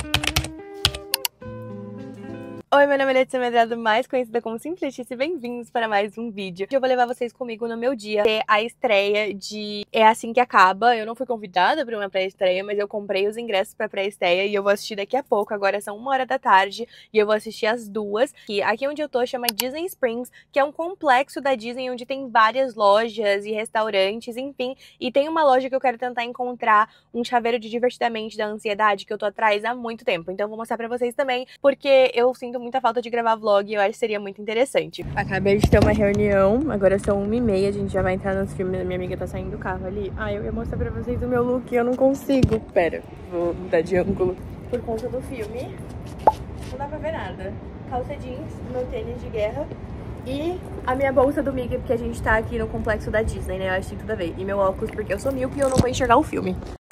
Oi, meu nome é Letícia Medrado, mais conhecida como Simples Letícia, e bem-vindos para mais um vídeo. Hoje eu vou levar vocês comigo no meu dia, ter a estreia de É Assim Que Acaba. Eu não fui convidada para uma pré-estreia, mas eu comprei os ingressos para pré-estreia e eu vou assistir daqui a pouco. Agora são 1h da tarde e eu vou assistir às 2h. E aqui onde eu tô chama Disney Springs, que é um complexo da Disney onde tem várias lojas e restaurantes, enfim. E tem uma loja que eu quero tentar encontrar um chaveiro de Divertidamente da Ansiedade, que eu tô atrás há muito tempo. Então eu vou mostrar pra vocês também, porque eu sinto muita falta de gravar vlog e eu acho que seria muito interessante. Acabei de ter uma reunião, agora são 1h30, a gente já vai entrar nos filmes. Minha amiga tá saindo do carro ali. Eu ia mostrar pra vocês o meu look e eu não consigo. Pera, vou mudar de ângulo. Por conta do filme, não dá pra ver nada. Calça jeans, meu tênis de guerra e a minha bolsa do Mickey, porque a gente tá aqui no complexo da Disney, né? Eu acho que tem tudo a ver. E meu óculos, porque eu sou míope e eu não vou enxergar o filme.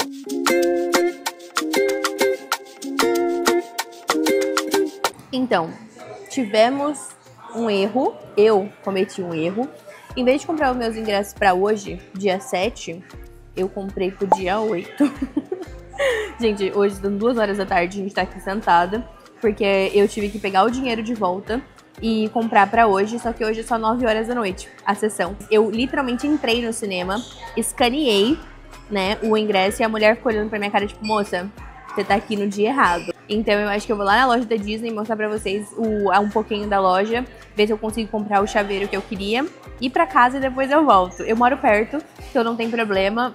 Então, tivemos um erro, eu cometi um erro. Em vez de comprar os meus ingressos pra hoje, dia 7, eu comprei pro dia 8. Gente, hoje são 2h da tarde, a gente tá aqui sentada, porque eu tive que pegar o dinheiro de volta e comprar pra hoje, só que hoje é só 9h da noite a sessão. Eu literalmente entrei no cinema, escaneei, né, o ingresso e a mulher ficou olhando pra minha cara, tipo, moça, você tá aqui no dia errado. Então eu acho que eu vou lá na loja da Disney mostrar pra vocês um pouquinho da loja, ver se eu consigo comprar o chaveiro que eu queria, ir pra casa e depois eu volto. Eu moro perto, então não tem problema.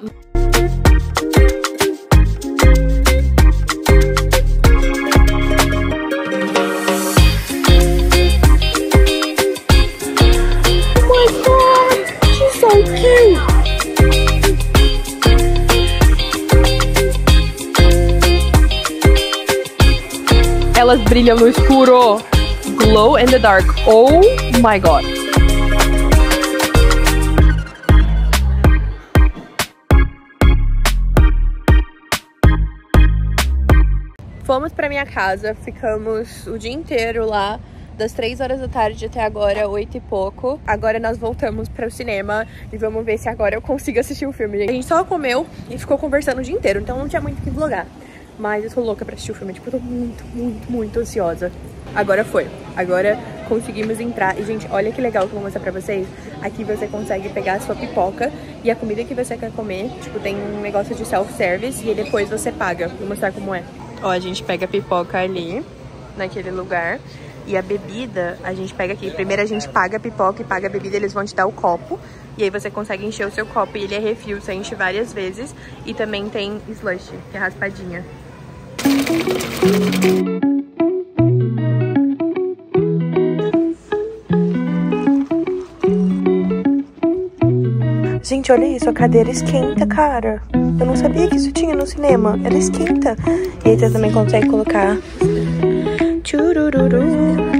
Oh my God, she's so cute! Elas brilham no escuro. Glow in the dark. Oh my God. Fomos pra minha casa, ficamos o dia inteiro lá, das 3h da tarde até agora, 8 e pouco. Agora nós voltamos para o cinema e vamos ver se agora eu consigo assistir o filme. A gente só comeu e ficou conversando o dia inteiro, então não tinha muito o que vlogar. Mas eu tô louca pra assistir o filme, tipo, eu tô muito ansiosa. Agora foi. Agora conseguimos entrar. E, gente, olha que legal que eu vou mostrar pra vocês. Aqui você consegue pegar a sua pipoca e a comida que você quer comer. Tipo, tem um negócio de self-service e aí depois você paga. Vou mostrar como é. Ó, a gente pega a pipoca ali, naquele lugar. E a bebida, a gente pega aqui. Primeiro a gente paga a pipoca e paga a bebida, eles vão te dar o copo. E aí você consegue encher o seu copo e ele é refil, você enche várias vezes. E também tem slush, que é raspadinha. Gente, olha isso, a cadeira esquenta, cara. Eu não sabia que isso tinha no cinema. Ela esquenta. E aí você também consegue colocar tchurururu.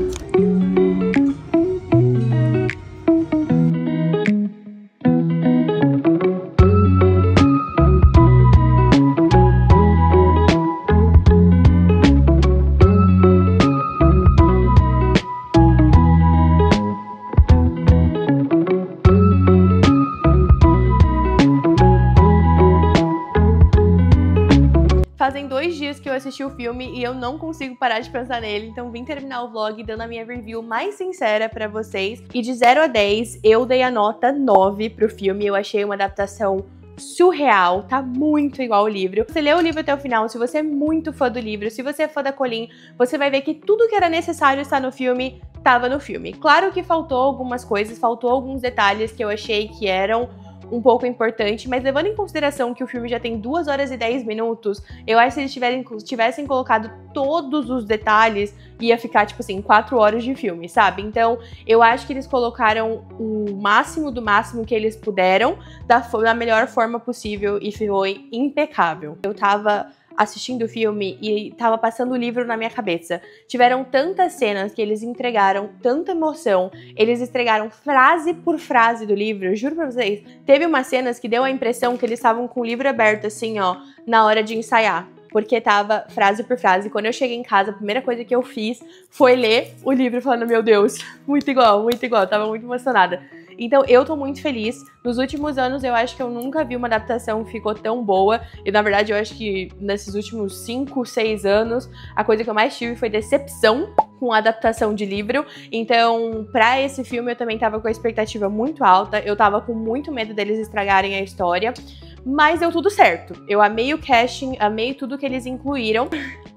Fazem 2 dias que eu assisti o filme e eu não consigo parar de pensar nele, então vim terminar o vlog dando a minha review mais sincera pra vocês. E de 0 a 10, eu dei a nota 9 pro filme, eu achei uma adaptação surreal, tá muito igual ao livro. Você lê o livro até o final, se você é muito fã do livro, se você é fã da Colleen, você vai ver que tudo que era necessário estar no filme, tava no filme. Claro que faltou algumas coisas, faltou alguns detalhes que eu achei que eram um pouco importante, mas levando em consideração que o filme já tem 2h e 10 minutos, eu acho que se eles tivessem colocado todos os detalhes, ia ficar, tipo assim, 4 horas de filme, sabe? Então, eu acho que eles colocaram o máximo do máximo que eles puderam, da melhor forma possível, e foi impecável. Eu tava assistindo o filme e tava passando o livro na minha cabeça. Tiveram tantas cenas que eles entregaram tanta emoção, eles entregaram frase por frase do livro, eu juro pra vocês. Teve umas cenas que deu a impressão que eles estavam com o livro aberto assim, ó, na hora de ensaiar, porque tava frase por frase. Quando eu cheguei em casa, a primeira coisa que eu fiz foi ler o livro falando, meu Deus, muito igual, eu tava muito emocionada. Então eu tô muito feliz. Nos últimos anos eu acho que eu nunca vi uma adaptação que ficou tão boa. E na verdade eu acho que nesses últimos 5, 6 anos, a coisa que eu mais tive foi decepção com a adaptação de livro. Então, pra esse filme eu também tava com a expectativa muito alta. Eu tava com muito medo deles estragarem a história. Mas deu tudo certo. Eu amei o casting, amei tudo que eles incluíram.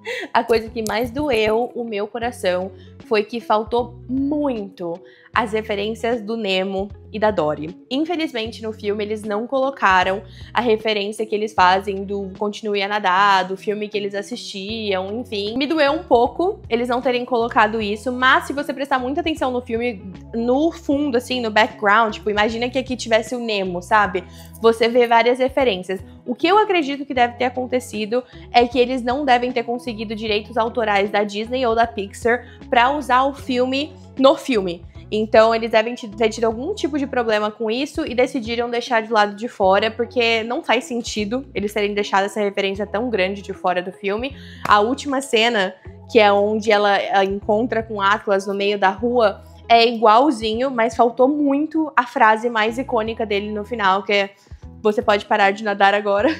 A coisa que mais doeu o meu coração foi que faltou muito as referências do Nemo e da Dory. Infelizmente, no filme, eles não colocaram a referência que eles fazem do Continue a Nadar, do filme que eles assistiam, enfim. Me doeu um pouco eles não terem colocado isso, mas se você prestar muita atenção no filme, no fundo, assim, no background, tipo, imagina que aqui tivesse o Nemo, sabe? Você vê várias referências. O que eu acredito que deve ter acontecido é que eles não devem ter conseguido direitos autorais da Disney ou da Pixar pra usar o filme no filme. Então eles devem ter tido algum tipo de problema com isso e decidiram deixar de lado de fora, porque não faz sentido eles terem deixado essa referência tão grande de fora do filme. A última cena, que é onde ela encontra com Atlas no meio da rua, é igualzinho, mas faltou muito a frase mais icônica dele no final, que é "Você pode parar de nadar agora".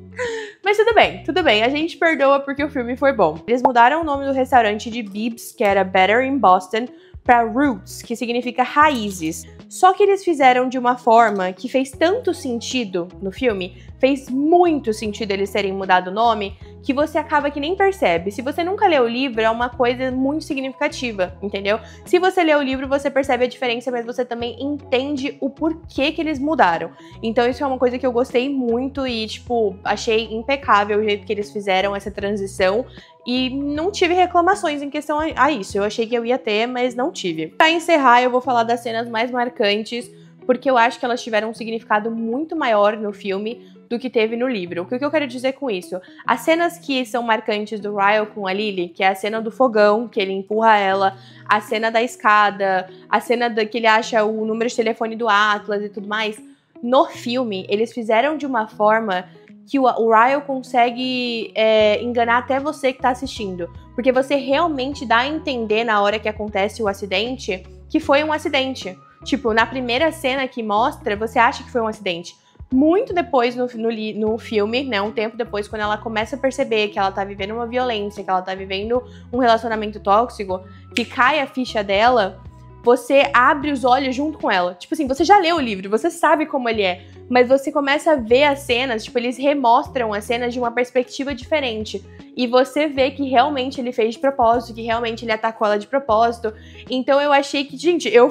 Mas tudo bem, a gente perdoa porque o filme foi bom. Eles mudaram o nome do restaurante de Bibs, que era Better in Boston, para Roots, que significa raízes. Só que eles fizeram de uma forma que fez tanto sentido no filme, fez muito sentido eles terem mudado o nome, que você acaba que nem percebe. Se você nunca leu o livro, é uma coisa muito significativa, entendeu? Se você lê o livro, você percebe a diferença, mas você também entende o porquê que eles mudaram. Então isso é uma coisa que eu gostei muito e, tipo, achei impecável o jeito que eles fizeram essa transição. E não tive reclamações em questão a isso. Eu achei que eu ia ter, mas não tive. Pra encerrar, eu vou falar das cenas mais marcantes, porque eu acho que elas tiveram um significado muito maior no filme do que teve no livro. O que eu quero dizer com isso? As cenas que são marcantes do Ryle com a Lily, que é a cena do fogão, que ele empurra ela, a cena da escada, a cena que ele acha o número de telefone do Atlas e tudo mais, no filme, eles fizeram de uma forma que o Ryle consegue enganar até você que tá assistindo. Porque você realmente dá a entender na hora que acontece o acidente que foi um acidente. Tipo, na primeira cena que mostra, você acha que foi um acidente. Muito depois no filme, né, um tempo depois, quando ela começa a perceber que ela tá vivendo uma violência, que ela tá vivendo um relacionamento tóxico, que cai a ficha dela, você abre os olhos junto com ela. Tipo assim, você já leu o livro, você sabe como ele é, mas você começa a ver as cenas, tipo, eles remostram as cenas de uma perspectiva diferente. E você vê que realmente ele fez de propósito, que realmente ele atacou ela de propósito. Então eu achei que, gente, eu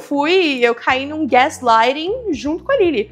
caí num gaslighting junto com a Lily.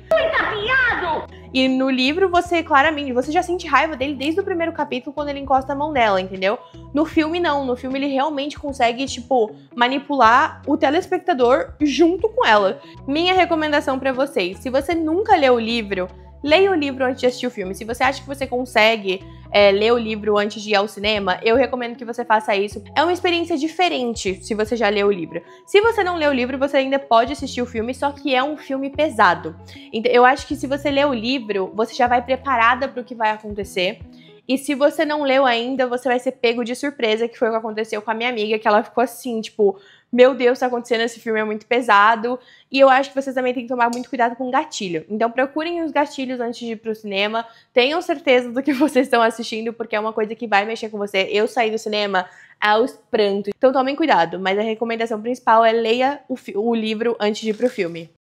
E no livro, você já sente raiva dele desde o primeiro capítulo, quando ele encosta a mão nela, entendeu? No filme, não. No filme, ele realmente consegue, tipo, manipular o telespectador junto com ela. Minha recomendação pra vocês, se você nunca leu o livro, leia o livro antes de assistir o filme. Se você acha que você consegue ler o livro antes de ir ao cinema, eu recomendo que você faça isso. É uma experiência diferente se você já leu o livro. Se você não leu o livro, você ainda pode assistir o filme, só que é um filme pesado. Então, eu acho que se você lê o livro, você já vai preparada para o que vai acontecer. E se você não leu ainda, você vai ser pego de surpresa, que foi o que aconteceu com a minha amiga, que ela ficou assim, tipo, meu Deus, tá acontecendo, esse filme é muito pesado. E eu acho que vocês também têm que tomar muito cuidado com o gatilho. Então procurem os gatilhos antes de ir pro cinema, tenham certeza do que vocês estão assistindo, porque é uma coisa que vai mexer com você. Eu saí do cinema aos prantos, então tomem cuidado. Mas a recomendação principal é leia o livro antes de ir pro filme.